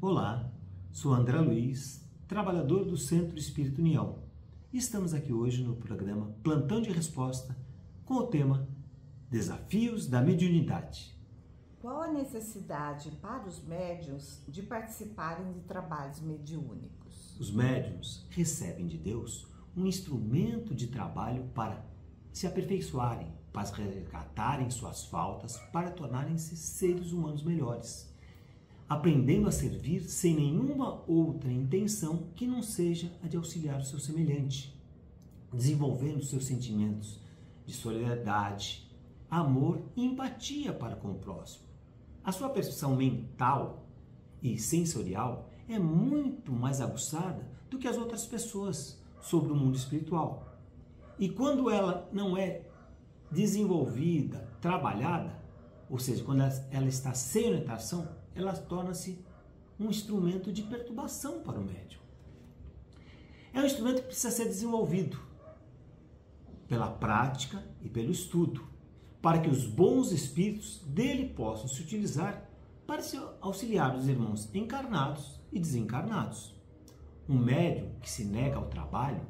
Olá, sou André Luiz, trabalhador do Centro Espírito União. E estamos aqui hoje no programa Plantão de Resposta com o tema Desafios da Mediunidade. Qual a necessidade para os médiuns de participarem de trabalhos mediúnicos? Os médiuns recebem de Deus um instrumento de trabalho para se aperfeiçoarem, para resgatarem suas faltas, para tornarem-se seres humanos melhores, aprendendo a servir sem nenhuma outra intenção que não seja a de auxiliar o seu semelhante, desenvolvendo seus sentimentos de solidariedade, amor e empatia para com o próximo. A sua percepção mental e sensorial é muito mais aguçada do que as outras pessoas sobre o mundo espiritual. E quando ela não é desenvolvida, trabalhada, ou seja, quando ela está sem orientação, ela torna-se um instrumento de perturbação para o médium. É um instrumento que precisa ser desenvolvido pela prática e pelo estudo, para que os bons espíritos dele possam se utilizar para se auxiliar os irmãos encarnados e desencarnados. Um médium que se nega ao trabalho,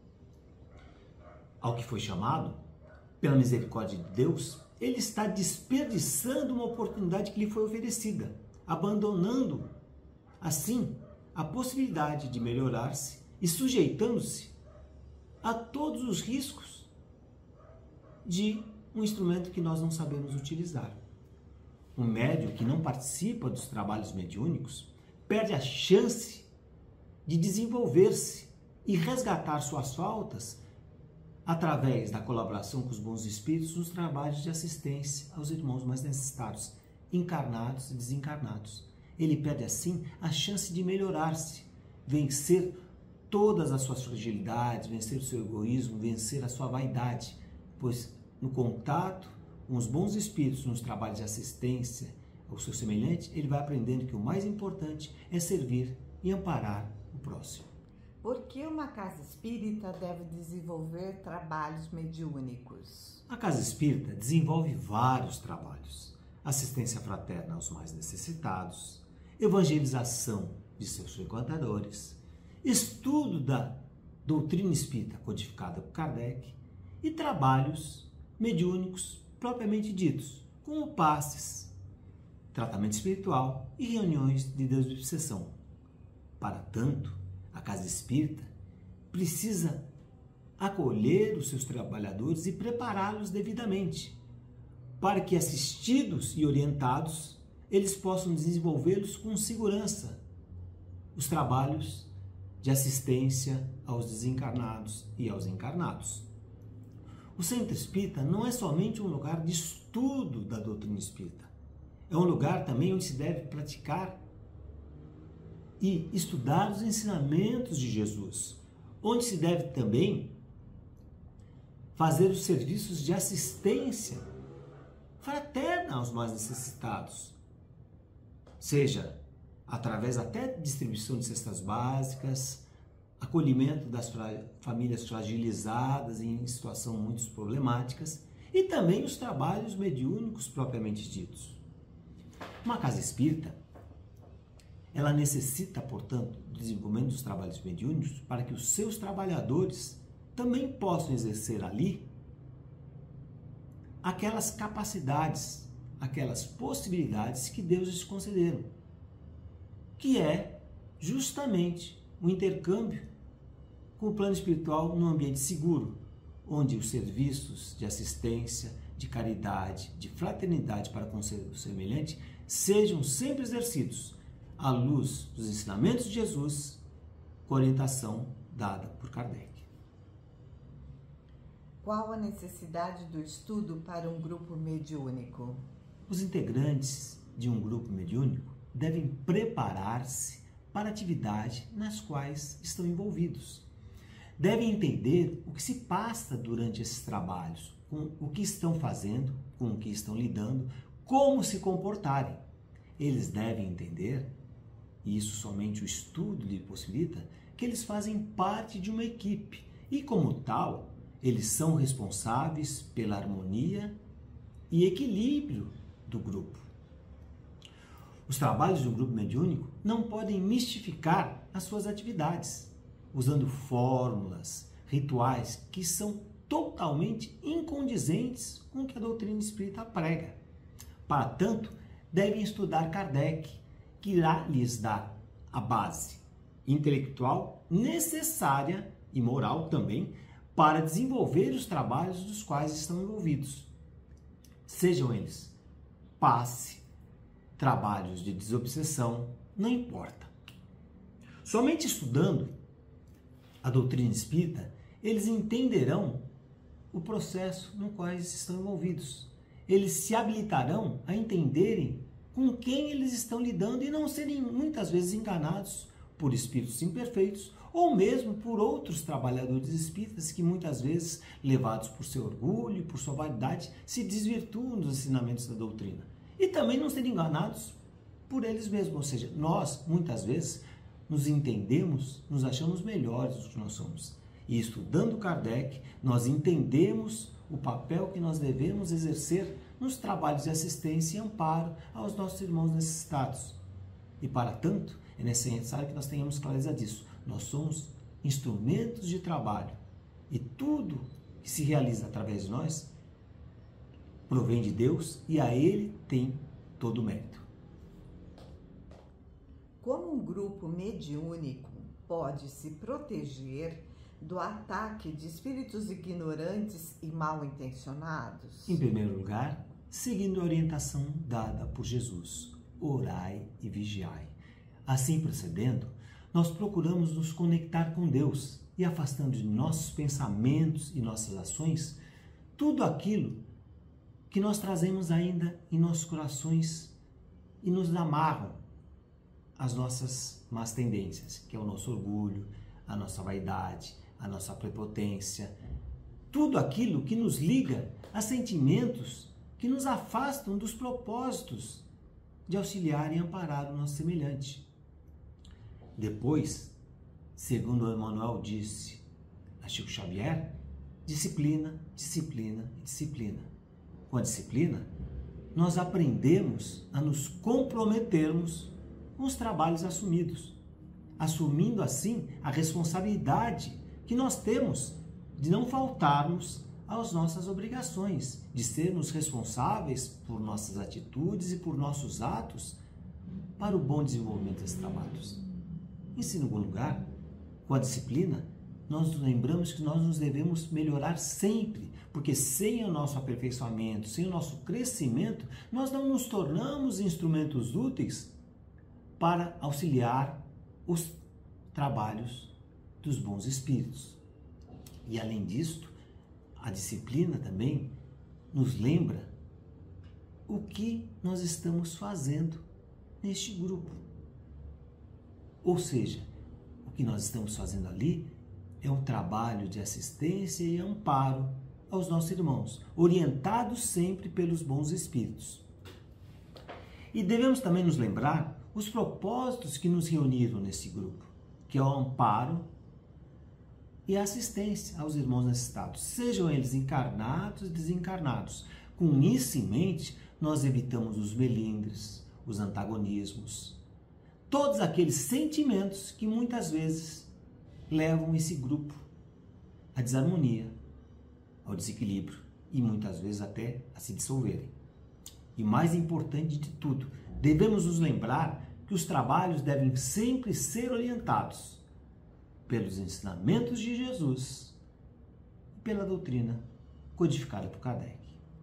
ao que foi chamado, pela misericórdia de Deus, ele está desperdiçando uma oportunidade que lhe foi oferecida, abandonando, assim, a possibilidade de melhorar-se e sujeitando-se a todos os riscos de um instrumento que nós não sabemos utilizar. Um médium que não participa dos trabalhos mediúnicos perde a chance de desenvolver-se e resgatar suas faltas através da colaboração com os bons espíritos nos trabalhos de assistência aos irmãos mais necessitados, encarnados e desencarnados. Ele perde assim a chance de melhorar-se, vencer todas as suas fragilidades, vencer o seu egoísmo, vencer a sua vaidade, pois no contato com os bons espíritos nos trabalhos de assistência ao seu semelhante, ele vai aprendendo que o mais importante é servir e amparar o próximo. Por que uma casa espírita deve desenvolver trabalhos mediúnicos? A casa espírita desenvolve vários trabalhos: assistência fraterna aos mais necessitados, evangelização de seus frequentadores, estudo da doutrina espírita codificada por Kardec e trabalhos mediúnicos propriamente ditos, como passes, tratamento espiritual e reuniões de Deus de obsessão. Para tanto, a casa espírita precisa acolher os seus trabalhadores e prepará-los devidamente, para que, assistidos e orientados, eles possam desenvolvê-los com segurança, os trabalhos de assistência aos desencarnados e aos encarnados. O Centro Espírita não é somente um lugar de estudo da doutrina espírita, é um lugar também onde se deve praticar e estudar os ensinamentos de Jesus, onde se deve também fazer os serviços de assistência fraterna aos mais necessitados, seja através até de distribuição de cestas básicas, acolhimento das famílias fragilizadas em situações muito problemáticas e também os trabalhos mediúnicos propriamente ditos. Uma casa espírita, ela necessita, portanto, do desenvolvimento dos trabalhos mediúnicos para que os seus trabalhadores também possam exercer ali aquelas capacidades, aquelas possibilidades que Deus lhes concederam, que é justamente o intercâmbio com o plano espiritual num ambiente seguro, onde os serviços de assistência, de caridade, de fraternidade para com o semelhante sejam sempre exercidos à luz dos ensinamentos de Jesus, com orientação dada por Kardec. Qual a necessidade do estudo para um grupo mediúnico? Os integrantes de um grupo mediúnico devem preparar-se para a atividade nas quais estão envolvidos. Devem entender o que se passa durante esses trabalhos, com o que estão fazendo, com o que estão lidando, como se comportarem. Eles devem entender, e isso somente o estudo lhe possibilita, que eles fazem parte de uma equipe e, como tal, eles são responsáveis pela harmonia e equilíbrio do grupo. Os trabalhos de um grupo mediúnico não podem mistificar as suas atividades, usando fórmulas, rituais que são totalmente incondizentes com o que a doutrina espírita prega. Para tanto, devem estudar Kardec, que irá lhes dar a base intelectual necessária e moral também para desenvolver os trabalhos dos quais estão envolvidos. Sejam eles passe, trabalhos de desobsessão, não importa. Somente estudando a doutrina espírita, eles entenderão o processo no qual eles estão envolvidos. Eles se habilitarão a entenderem com quem eles estão lidando e não serem muitas vezes enganados por espíritos imperfeitos ou mesmo por outros trabalhadores espíritas que muitas vezes, levados por seu orgulho e por sua vaidade, se desvirtuam dos ensinamentos da doutrina. E também não serem enganados por eles mesmos, ou seja, nós muitas vezes nos entendemos, nos achamos melhores do que nós somos. E estudando Kardec, nós entendemos o papel que nós devemos exercer nos trabalhos de assistência e amparo aos nossos irmãos necessitados. E para tanto, é necessário que nós tenhamos clareza disso. Nós somos instrumentos de trabalho e tudo que se realiza através de nós provém de Deus e a Ele tem todo o mérito. Como um grupo mediúnico pode se proteger do ataque de espíritos ignorantes e mal intencionados? Em primeiro lugar, seguindo a orientação dada por Jesus, orai e vigiai. Assim procedendo, nós procuramos nos conectar com Deus e afastando de nossos pensamentos e nossas ações tudo aquilo que nós trazemos ainda em nossos corações e nos amarram as nossas más tendências, que é o nosso orgulho, a nossa vaidade, a nossa prepotência, tudo aquilo que nos liga a sentimentos que nos afastam dos propósitos de auxiliar e amparar o nosso semelhante. Depois, segundo Emmanuel disse a Chico Xavier, disciplina, disciplina e disciplina. Com a disciplina, nós aprendemos a nos comprometermos com os trabalhos assumidos, assumindo assim a responsabilidade que nós temos de não faltarmos às nossas obrigações, de sermos responsáveis por nossas atitudes e por nossos atos para o bom desenvolvimento desses trabalhos. Em segundo lugar, com a disciplina, nós nos lembramos que nós nos devemos melhorar sempre, porque sem o nosso aperfeiçoamento, sem o nosso crescimento, nós não nos tornamos instrumentos úteis para auxiliar os trabalhos dos bons espíritos. E além disto, a disciplina também nos lembra o que nós estamos fazendo neste grupo. Ou seja, o que nós estamos fazendo ali é um trabalho de assistência e amparo aos nossos irmãos, orientados sempre pelos bons espíritos. E devemos também nos lembrar os propósitos que nos reuniram nesse grupo, que é o amparo e a assistência aos irmãos necessitados, sejam eles encarnados e desencarnados. Com isso em mente, nós evitamos os melindres, os antagonismos, todos aqueles sentimentos que muitas vezes levam esse grupo à desarmonia, ao desequilíbrio e muitas vezes até a se dissolverem. E mais importante de tudo, devemos nos lembrar que os trabalhos devem sempre ser orientados pelos ensinamentos de Jesus e pela doutrina codificada por Kardec.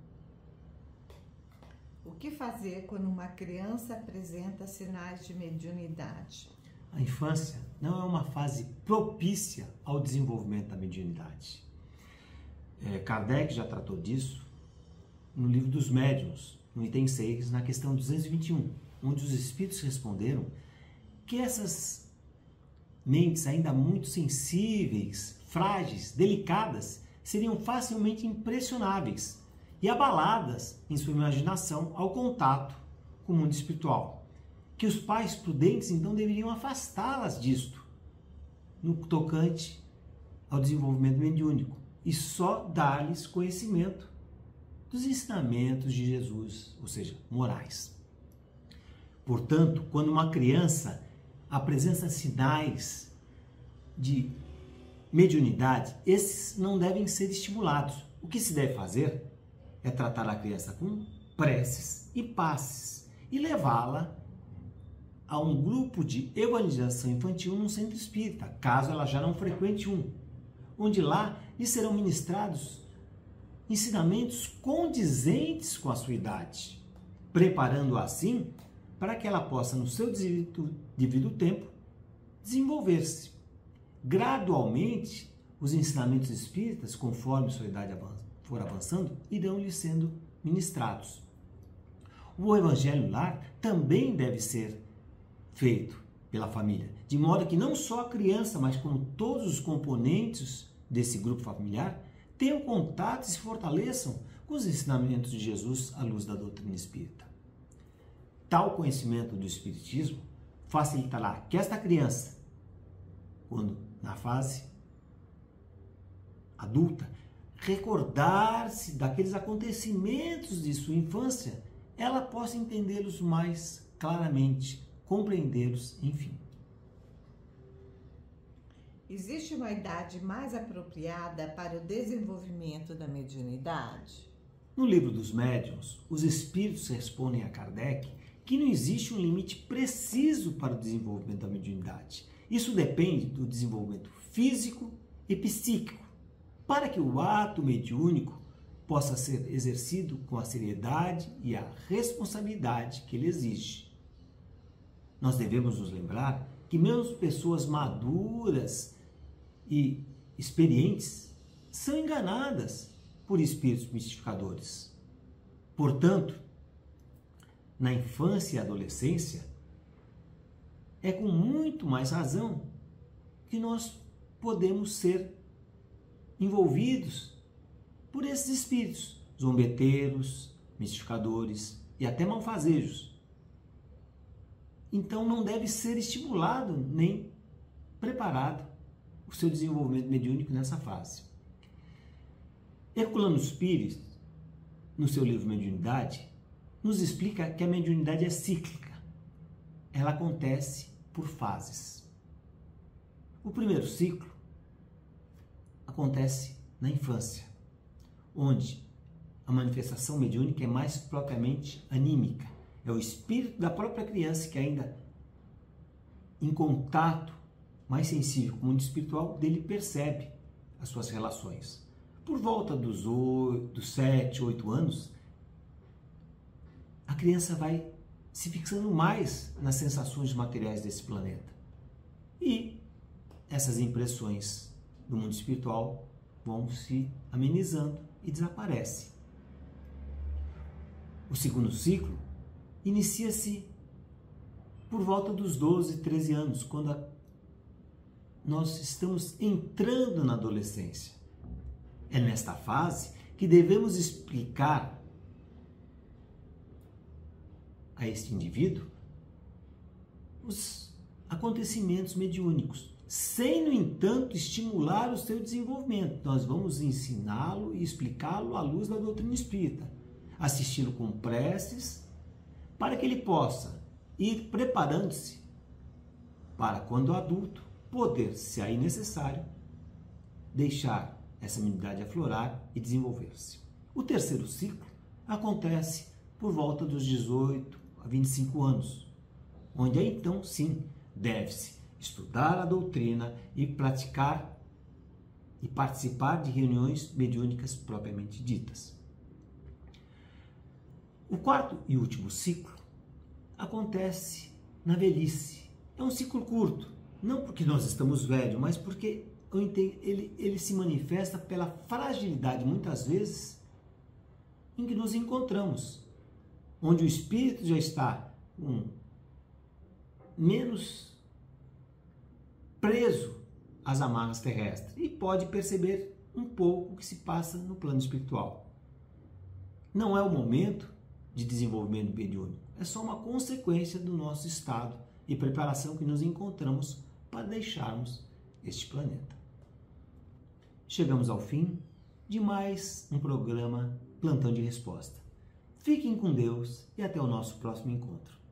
O que fazer quando uma criança apresenta sinais de mediunidade? A infância não é uma fase propícia ao desenvolvimento da mediunidade. Kardec já tratou disso no livro dos Médiuns, no item 6, na questão 221, onde os espíritos responderam que essas mentes ainda muito sensíveis, frágeis, delicadas, seriam facilmente impressionáveis e abaladas em sua imaginação ao contato com o mundo espiritual. Que os pais prudentes, então, deveriam afastá-las disto, no tocante ao desenvolvimento mediúnico, e só dar-lhes conhecimento dos ensinamentos de Jesus, ou seja, morais. Portanto, quando uma criança apresenta sinais de mediunidade, esses não devem ser estimulados. O que se deve fazer é tratar a criança com preces e passes e levá-la a um grupo de evangelização infantil num centro espírita, caso ela já não frequente um, onde lá lhe serão ministrados ensinamentos condizentes com a sua idade, preparando-a assim para que ela possa, no seu devido tempo, desenvolver-se. Gradualmente, os ensinamentos espíritas, conforme sua idade for avançando, irão lhe sendo ministrados. O evangelho lar também deve ser feito pela família, de modo que não só a criança, mas como todos os componentes desse grupo familiar tenham contato e se fortaleçam com os ensinamentos de Jesus à luz da doutrina espírita. Tal conhecimento do espiritismo facilitará que esta criança, quando na fase adulta, recordar-se daqueles acontecimentos de sua infância, ela possa entendê-los mais claramente, compreendê-los, enfim. Existe uma idade mais apropriada para o desenvolvimento da mediunidade? No livro dos médiuns, os espíritos respondem a Kardec que não existe um limite preciso para o desenvolvimento da mediunidade. Isso depende do desenvolvimento físico e psíquico, para que o ato mediúnico possa ser exercido com a seriedade e a responsabilidade que ele exige. Nós devemos nos lembrar que mesmo pessoas maduras e experientes são enganadas por espíritos mistificadores. Portanto, na infância e adolescência, é com muito mais razão que nós podemos ser envolvidos por esses espíritos, zombeteiros, mistificadores e até malfazejos. Então não deve ser estimulado nem preparado o seu desenvolvimento mediúnico nessa fase. Herculano Pires, no seu livro Mediunidade, nos explica que a mediunidade é cíclica. Ela acontece por fases. O primeiro ciclo acontece na infância, onde a manifestação mediúnica é mais propriamente anímica. É o espírito da própria criança que ainda em contato mais sensível com o mundo espiritual dele percebe as suas relações. Por volta dos 7, 8 anos, a criança vai se fixando mais nas sensações materiais desse planeta. E essas impressões do mundo espiritual vão se amenizando e desaparecem. O segundo ciclo inicia-se por volta dos 12, 13 anos, quando nós estamos entrando na adolescência. É nesta fase que devemos explicar a este indivíduo os acontecimentos mediúnicos, sem, no entanto, estimular o seu desenvolvimento. Nós vamos ensiná-lo e explicá-lo à luz da doutrina espírita, assisti-lo com preces, para que ele possa ir preparando-se para, quando adulto, poder, se aí necessário, deixar essa mediunidade aflorar e desenvolver-se. O terceiro ciclo acontece por volta dos 18 a 25 anos, onde aí, então, sim, deve-se estudar a doutrina e praticar e participar de reuniões mediúnicas propriamente ditas. O quarto e último ciclo acontece na velhice. É um ciclo curto, não porque nós estamos velhos, mas porque ele se manifesta pela fragilidade, muitas vezes, em que nos encontramos, onde o espírito já está menos preso às amarras terrestres e pode perceber um pouco o que se passa no plano espiritual. Não é o momento de desenvolvimento mediúnico, é só uma consequência do nosso estado e preparação que nos encontramos para deixarmos este planeta. Chegamos ao fim de mais um programa Plantão de Resposta. Fiquem com Deus e até o nosso próximo encontro.